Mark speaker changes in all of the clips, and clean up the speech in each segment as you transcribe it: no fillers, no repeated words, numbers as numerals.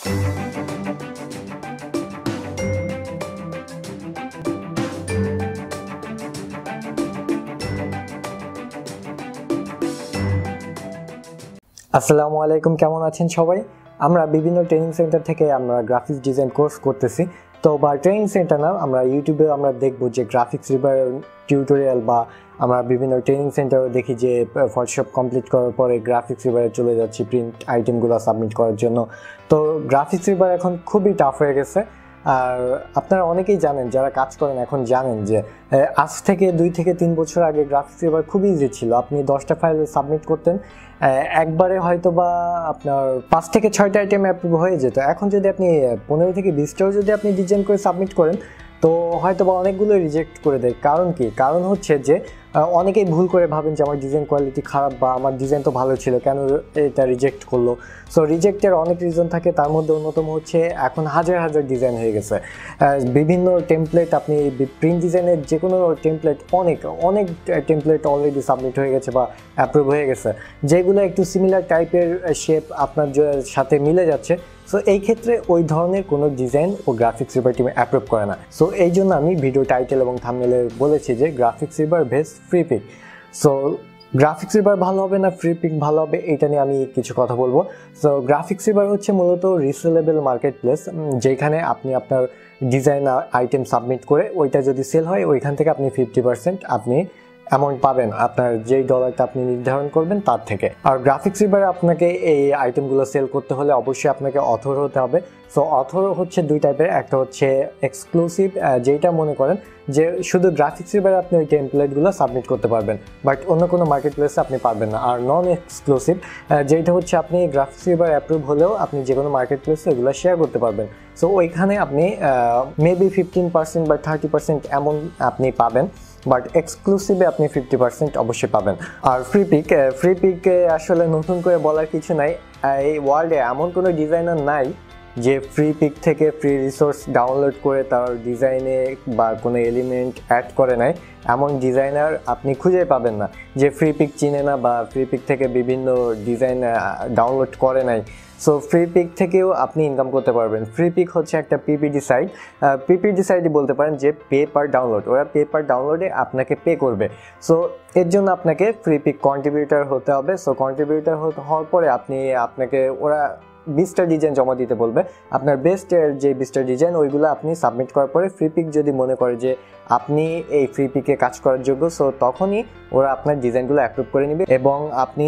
Speaker 1: আসসালামু আলাইকুম, কেমন আছেন সবাই? আমরা বিভিন্ন ট্রেনিং সেন্টার থেকে আমরা গ্রাফিক্স ডিজাইন কোর্স করতেছি। তো বা ট্রেনিং সেন্টার না, আমরা ইউটিউবে আমরা দেখবো যে গ্রাফিক্স রিভার টিউটোরিয়াল, বা আমরা বিভিন্ন ট্রেনিং সেন্টারও দেখি যে ফটোশপ কমপ্লিট করার পরে গ্রাফিক্স রিভারে চলে যাচ্ছি প্রিন্ট আইটেমগুলো সাবমিট করার জন্য। তো গ্রাফিক্স রিভার এখন খুবই টাফ হয়ে গেছে। আর আপনারা অনেকেই জানেন, যারা কাজ করেন এখন জানেন যে আজ থেকে 2 থেকে 3 বছর আগে গ্রাফিক্স রিভার খুবই ইজি ছিল। আপনি 10টা ফাইল সাবমিট করতেন, একবারে হয়তো বা আপনার 5 থেকে 6টা আইটেম অ্যাপ্রুভ হয়ে যেত। এখন যদি আপনি 15 থেকে 20টাও যদি আপনি ডিজাইন করে সাবমিট করেন, তো হয়তো বা অনেকগুলো রিজেক্ট করে দেয়। কারণ কি? কারণ হচ্ছে যে অনেকেই ভুল করে ভাবেন যে আমার ডিজাইন কোয়ালিটি খারাপ, বা আমার ডিজাইন তো ভালো ছিল, কেন এটা রিজেক্ট করলো। সো রিজেক্টের অনেক রিজন থাকে, তার মধ্যে অন্যতম হচ্ছে এখন হাজার হাজার ডিজাইন হয়ে গেছে। বিভিন্ন টেমপ্লেট, আপনি প্রিন্ট ডিজাইনের যে কোনো টেমপ্লেট, অনেক অনেক টেমপ্লেট অলরেডি সাবমিট হয়ে গেছে বা অ্যাপ্রুভ হয়ে গেছে, যেগুলো একটু সিমিলার টাইপের শেপ আপনার সাথে মিলে যাচ্ছে। সো এই ক্ষেত্রে ওই ধরনের কোনো ডিজাইন ও গ্রাফিক্স রিভার টিমে অ্যাপ্রুভ করে না। সো এই জন্য আমি ভিডিও টাইটেল এবং থাম্বনেলে বলেছি যে graphics river base Freepik. So graphics river ভালো হবে না ফ্রিপিক ভালো হবে, এটা নিয়ে আমি কিছু কথা বলবো। সো গ্রাফিক্স রিভার হচ্ছে মূলত রিসেলেবল মার্কেট প্লেস, যেখানে আপনি আপনার ডিজাইন আইটেম সাবমিট করে ওইটা যদি সেল হয়, ওইখান থেকে আপনি 50% আপনি অ্যামাউন্ট পাবেন, আপনার যেই ডলারটা আপনি নির্ধারণ করবেন তার থেকে। আর গ্রাফিক্স রিভারে আপনাকে এই আইটেমগুলো সেল করতে হলে অবশ্যই আপনাকে অথর হতে হবে। সো অথর হচ্ছে 2 টাইপের, একটা হচ্ছে এক্সক্লুসিভ, যেটা মনে করেন যে শুধু গ্রাফিক্স রিভারে আপনি ওই টেমপ্লেটগুলো সাবমিট করতে পারবেন, বাট অন্য কোনো মার্কেট প্লেসে আপনি পারবেন না। আর নন এক্সক্লুসিভ, যেটা হচ্ছে আপনি গ্রাফিক্স রিভার অ্যাপ্রুভ হলেও আপনি যে কোনো মার্কেট প্লেসে এগুলো শেয়ার করতে পারবেন। সো ওইখানে আপনি মেবি 15% বা 30% এমন আপনি পাবেন, বাট এক্সক্লুসিভে আপনি 50% অবশ্যই পাবেন। আর ফ্রিপিকে আসলে নতুন করে বলার কিছু নাই। এই ওয়ার্ল্ডে এমন কোনো ডিজাইনার নাই যে ফ্রিপিক থেকে ফ্রি রিসোর্স ডাউনলোড করে তার ডিজাইনে বা কোনো এলিমেন্ট অ্যাড করে নাই। এমন ডিজাইনার আপনি খুঁজে পাবেন না যে ফ্রিপিক চিনে না বা ফ্রিপিক থেকে বিভিন্ন ডিজাইন ডাউনলোড করে নাই। সো ফ্রিপিক থেকেও আপনি ইনকাম করতে পারবেন। ফ্রিপিক হচ্ছে একটা পিপিডি সাইট, পিপিডি সাইটই বলতে পারেন, যে পে পার ডাউনলোড, ওরা পে পার ডাউনলোডে আপনাকে পে করবে। সো এর জন্য আপনাকে ফ্রিপিক কন্ট্রিবিউটার হতে হবে। সো কন্ট্রিবিউটার হওয়ার পরে আপনাকে ওরা 20টা ডিজাইন জমা দিতে বলবে। আপনার বেস্টের যে 20টা ডিজাইন, ওইগুলো আপনি সাবমিট করার পরে ফ্রিপিক যদি মনে করে যে আপনি এই ফ্রিপিকে কাজ করার যোগ্য, সো তখনই ওরা আপনার ডিজাইনগুলো অ্যাপ্রুভ করে নেবে। এবং আপনি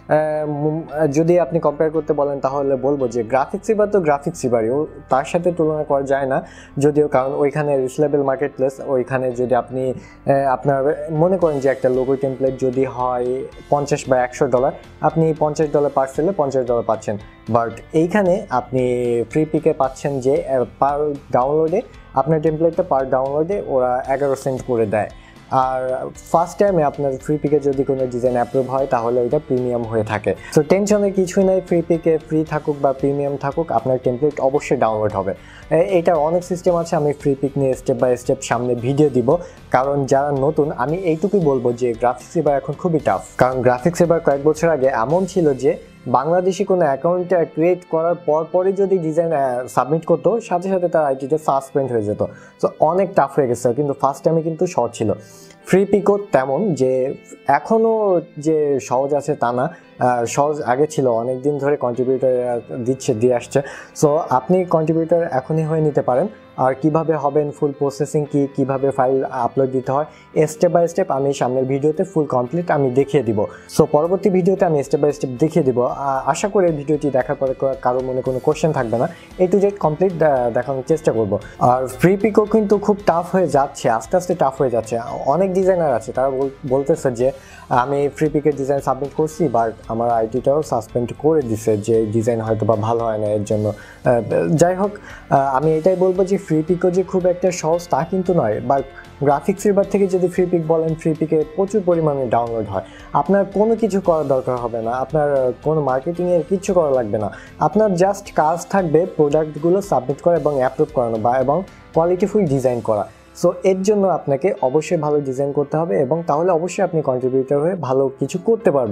Speaker 1: যদি আপনি কম্পেয়ার করতে বলেন, তাহলে বলবো যে গ্রাফিক্স রিভার তো গ্রাফিক্স রিভারই, তার সাথে তুলনা করা যায় না যদিও, কারণ ওইখানে রিসেলেবল মার্কেট প্লেস। ওইখানে যদি আপনি আপনার মনে করেন যে একটা লোগো টেমপ্লেট যদি হয় 50 বা $100, আপনি $50 পার সেলে $50 পাচ্ছেন। বাট এইখানে আপনি ফ্রিপিকে পাচ্ছেন যে পার ডাউনলোডে, আপনার টেমপ্লেটটা পার ডাউনলোডে ওরা 11 সেন্ট করে দেয়। আর ফার্স্ট টাইমে আপনার ফ্রিপিকে যদি কোনো ডিজাইন অ্যাপ্রুভ হয়, তাহলে ওইটা প্রিমিয়াম হয়ে থাকে। সো টেনশনের কিছুই নাই, ফ্রিপিকে ফ্রি থাকুক বা প্রিমিয়াম থাকুক, আপনার টেমপ্লেট অবশ্যই ডাউনলোড হবে। এটা অনেক সিস্টেম আছে, আমি ফ্রিপিক নিয়ে স্টেপ বাই স্টেপ সামনে ভিডিও দিব। কারণ যারা নতুন, আমি এইটুকুই বলবো যে গ্রাফিক্স রিভার এখন খুবই টাফ। কারণ গ্রাফিক্স রিভার কয়েক বছর আগে এমন ছিল যে বাংলাদেশি কোনো অ্যাকাউন্ট ক্রিয়েট করার পরই যদি ডিজাইন সাবমিট করতো, সাথে সাথে তার আইটিতে সাসপেন্ড হয়ে যেত। সো অনেক টাফ হয়ে গেছে, কিন্তু ফার্স্ট টাইমে কিন্তু সহজ ছিল। ফ্রিপিকও তেমন যে এখনও যে সহজ আছে তা না, সহজ আগে ছিল, অনেক দিন ধরে কন্ট্রিবিউটার দিয়ে আসছে। সো আপনি কন্ট্রিবিউটার এখনই হয়ে নিতে পারেন। আর কিভাবে হবেন, ফুল প্রসেসিং কিভাবে ফাইল আপলোড দিতে হয়, স্টেপ বাই স্টেপ আমি সামনের ভিডিওতে ফুল কমপ্লিট আমি দেখিয়ে দিব। সো পরবর্তী ভিডিওতে আমি স্টেপ বাই স্টেপ দেখিয়ে দিব। আশা করি ভিডিওটি দেখার পরে কারো মনে কোনো কোশ্চেন থাকবে না, A to Z কমপ্লিট দেখানোর চেষ্টা করব। আর ফ্রিপিকও কিন্তু খুব টাফ হয়ে যাচ্ছে, আস্তে আস্তে টাফ হয়ে যাচ্ছে। অনেক ডিজাইনার আছে, তারা বলতেছে যে আমি ফ্রিপিকের ডিজাইন সাবমিট করছি, বাট আমার আইটিটাও সাসপেন্ড করে দিছে, যে ডিজাইন হয়তো বা ভালো হয় না এর জন্য। যাই হোক, আমি এটাই বলবো যে ফ্রিপিকও যে খুব একটা সহজ তা কিন্তু নয়। বাট গ্রাফিক্স রিভার থেকে যদি ফ্রিপিক বলেন, ফ্রিপিকে প্রচুর পরিমাণে ডাউনলোড হয়। আপনার কোনো কিছু করার দরকার হবে না, আপনার কোনো মার্কেটিংয়ের কিছু করা লাগবে না। আপনার জাস্ট কাজ থাকবে প্রোডাক্টগুলো সাবমিট করা এবং অ্যাপ্রুভ করানো, এবং কোয়ালিটিফুল ডিজাইন করা। সো এর জন্য আপনাকে অবশ্যই ভালো ডিজাইন করতে হবে, এবং তাহলে অবশ্যই আপনি কন্ট্রিবিউটর হয়ে ভালো কিছু করতে পারবেন।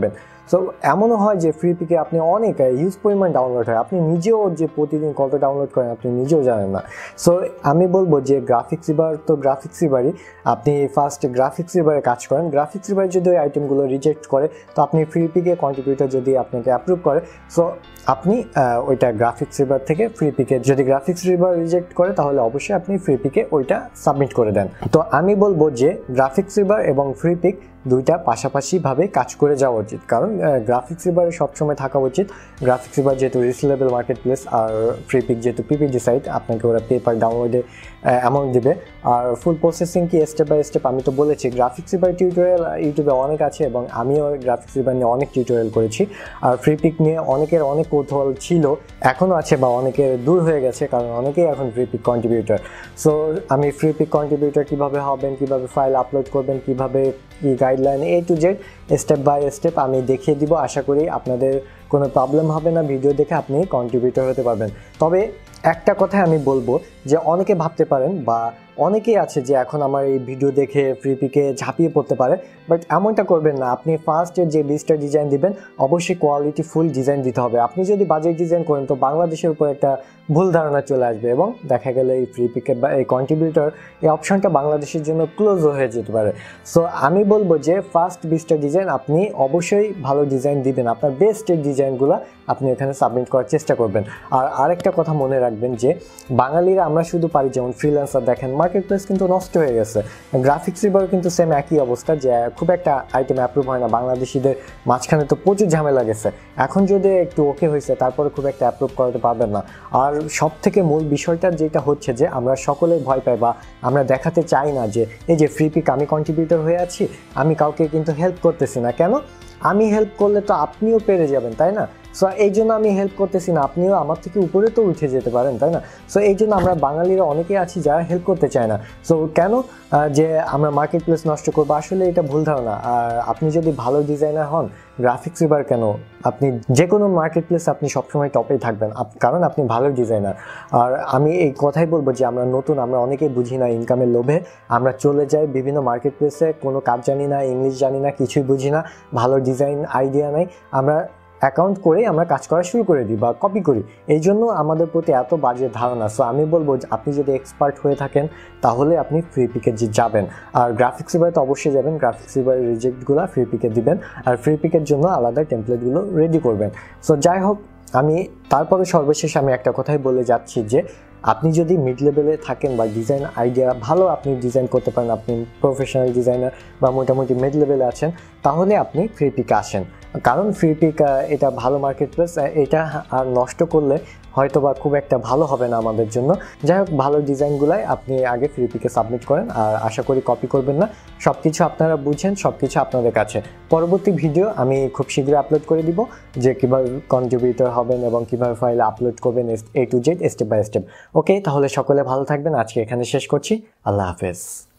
Speaker 1: সো এমনও হয় যে ফ্রি পিকে আপনি অনেক হিউজ পরিমাণ ডাউনলোড হয়, আপনি নিজেও যে প্রতিদিন কত ডাউনলোড করেন আপনি নিজেও জানেন না। সো আমি বলবো যে গ্রাফিক্স রিভার তো গ্রাফিক্স রিভারই, আপনি ফার্স্ট গ্রাফিক্স রিভারে কাজ করেন। গ্রাফিক্স রিভার যদি ওই আইটেমগুলো রিজেক্ট করে, তো আপনি ফ্রি পিকে কন্ট্রিবিউটর যদি আপনাকে অ্যাপ্রুভ করে, সো আপনি ওইটা গ্রাফিক্স রিভার থেকে ফ্রি পিকে, যদি গ্রাফিক্স রিভার রিজেক্ট করে তাহলে অবশ্যই আপনি ফ্রি পিকে ওইটা সাবমিট করে দেন। তো আমি বলবো যে গ্রাফিক্স রিভার এবং ফ্রি পিক দুইটা পাশাপাশিভাবে কাজ করে যাওয়া উচিত, কারণ গ্রাফিক্স রিভারে সবসময় থাকা উচিত। গ্রাফিক্স রিভার যেহেতু রিসেলেবল মার্কেট প্লেস, আর ফ্রি পিক যেহেতু পিপিজি সাইট, আপনাকে ওরা পেপার ডাউনলোডে অ্যামাউন্ট দিবে। আর ফুল প্রসেসিং কি স্টেপ বাই স্টেপ আমি তো বলেছি। গ্রাফিক্স রিভার টিউটোরিয়াল ইউটিউবে অনেক আছে এবং আমিও গ্রাফিক্স রিভার নিয়ে অনেক টিউটোরিয়াল করেছি। আর ফ্রি পিক নিয়ে অনেকের অনেক কৌতূহল ছিল, এখনও আছে বা অনেকের দূর হয়ে গেছে, কারণ অনেকেই এখন ফ্রি পিক কন্ট্রিবিউটর। সো আমি ফ্রি পিক কন্ট্রিবিউটর কীভাবে হবেন, কীভাবে ফাইল আপলোড করবেন, কীভাবে কি guideline A to Z step by step আমি দেখিয়ে দিব। আশা করি আপনাদের কোনো প্রবলেম হবে না, ভিডিও দেখে আপনি কন্ট্রিবিউটর হতে পারবেন। তবে একটা কথা আমি বলবো যে অনেকে ভাবতে পারেন বা অনেকেই আছে যে এখন আমার এই ভিডিও দেখে ফ্রি পিকে ঝাঁপিয়ে পড়তে পারে, বাট এমনটা করবেন না। আপনি ফার্স্ট যে লিস্টের ডিজাইন দিবেন অবশ্যই কোয়ালিটি ফুল ডিজাইন দিতে হবে। আপনি যদি বাজেট ডিজাইন করেন তো বাংলাদেশের উপর একটা ভুল ধারণা চলে আসবে এবং দেখা গেলে এই ফ্রি পিকের বা এই কন্ট্রিবিউটর এই অপশনটা বাংলাদেশের জন্য ক্লোজ হয়ে যেতে পারে। সো আমি বলবো যে ফার্স্ট 20টা ডিজাইন আপনি অবশ্যই ভালো ডিজাইন দিবেন, আপনার বেস্টের ডিজাইনগুলো আপনি এখানে সাবমিট করার চেষ্টা করবেন। আর আরেকটা কথা মনে রাখবেন যে বাঙালিরা আমরা শুধু পারি, যেমন ফ্রিল্যান্সার দেখেন মার্কেট প্লেস কিন্তু নষ্ট হয়ে গেছে। গ্রাফিক্স রিভার কিন্তু সেম একই অবস্থা, যে খুব একটা আইটেম অ্যাপ্রুভ হয় না। বাংলাদেশিদের মাঝখানে তো প্রচুর ঝামেলা গেছে, এখন যদি একটু ওকে হয়েছে তারপরে খুব একটা অ্যাপ্রুভ করাতে পারবেন না। আর সব থেকে মূল বিষয়টা যেটা হচ্ছে যে আমরা সকলে ভয় পাই বা আমরা দেখাতে চাই না যে এই যে ফ্রি পিক আমি কন্ট্রিবিউটর হয়ে আছি, আমি কাউকে কিন্তু হেল্প করতেছি না। কেন? আমি হেল্প করলে তো আপনিও পেরে যাবেন, তাই না? সো এই জন্য আমি হেল্প করতেছি না, আপনিও আমার থেকে উপরে তো উঠে যেতে পারেন, তাই না? সো এই জন্য আমরা বাঙালিরা অনেকেই আছি যারা হেল্প করতে চায় না। সো কেন যে আমরা মার্কেট প্লেস নষ্ট করবো, আসলে এটা ভুল ধারণা। আর আপনি যদি ভালো ডিজাইনার হন, গ্রাফিক্স রিভার কেন, আপনি যে কোনো মার্কেট প্লেস আপনি সবসময় টপেই থাকবেন, কারণ আপনি ভালো ডিজাইনার। আর আমি এই কথাই বলবো যে আমরা নতুন, আমরা অনেকেই বুঝি না, ইনকামের লোভে আমরা চলে যাই বিভিন্ন মার্কেট প্লেসে, কোনো কাজ জানি না, ইংলিশ জানি না, কিছুই বুঝি না, ভালো ডিজাইন আইডিয়া নাই, আমরা অ্যাকাউন্ট করে আমরা কাজ করা শুরু করে দিই বা কপি করি। এই জন্য আমাদের প্রতি এত বাজে ধারণা। সো আমি বলবো যে আপনি যদি এক্সপার্ট হয়ে থাকেন তাহলে আপনি ফ্রি পিকে যাবেন। আর গ্রাফিক্স রিভারে তো অবশ্যই যাবেন, গ্রাফিক্স রিভারের রিজেক্টগুলো ফ্রি পিকে দিবেন, আর ফ্রি পিকের জন্য আলাদা টেমপ্লেটগুলো রেডি করবেন। সো যাই হোক, আমি তারপরে সর্বশেষ আমি একটা কথাই বলে যাচ্ছি যে আপনি যদি মিড লেভেলে থাকেন বা ডিজাইন আইডিয়া ভালো আপনি ডিজাইন করতে পারেন, আপনি প্রফেশনাল ডিজাইনার বা মোটামুটি মিড লেভেলে আছেন, তাহলে আপনি ফ্রি পিকে আসেন। কারণ ফ্রি পিক এটা ভালো মার্কেট প্লেস, এটা আর নষ্ট করলে হয়তো বা খুব একটা ভালো হবে না আমাদের জন্য। যাই হোক, ভালো ডিজাইনগুলাই আপনি আগে ফ্রি পিকে সাবমিট করেন, আর আশা করি কপি করবেন না। সব কিছু আপনারা বুঝেন, সব কিছু আপনাদের কাছে। পরবর্তী ভিডিও আমি খুব শীঘ্রই আপলোড করে দিব যে কীভাবে কন্ট্রিবিউটর হবেন এবং কীভাবে ফাইল আপলোড করবেন A to Z step by step. Okay, তাহলে সকলে ভালো থাকবেন। আজকে এখানে শেষ করছি। আল্লাহ হাফেজ।